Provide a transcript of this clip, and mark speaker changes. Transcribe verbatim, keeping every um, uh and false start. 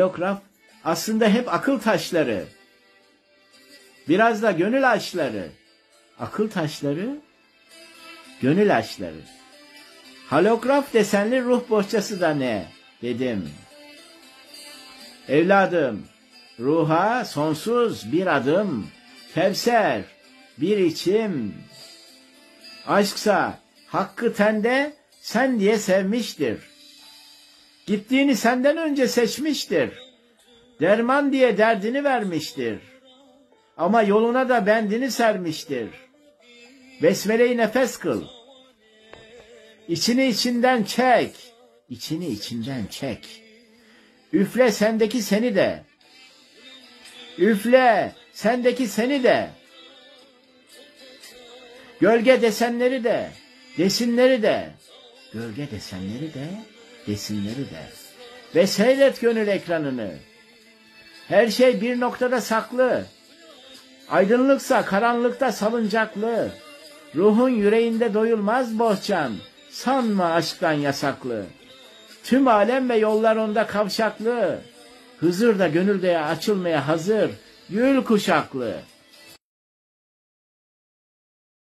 Speaker 1: Haleograf aslında hep akıl taşları. Biraz da gönül aşları. Akıl taşları, gönül aşları. Haleograf desenli ruh bohçası da ne? Dedim. Evladım, ruha sonsuz bir adım, Kevser, bir içim. Aşksa hakkı tende, sen diye sevmiştir. Gittiğini senden önce seçmiştir. Derman diye derdini vermiştir. Ama yoluna da bendini sermiştir. Besmele-i nefes kıl. İçini içinden çek. İçini içinden çek. Üfle sendeki seni de. Üfle sendeki seni de. Gölge desenleri de, desinleri de. Gölge desenleri de, desinleri de. Ve seyret gönül ekranını. Her şey bir noktada saklı. Aydınlıksa karanlıkta salıncaklı. Ruhun yüreğinde doyulmaz bohçan. Sanma aşktan yasaklı. Tüm alem ve yollar onda kavşaklı. Hızır da gönülde açılmaya hazır. Gül kuşaklı.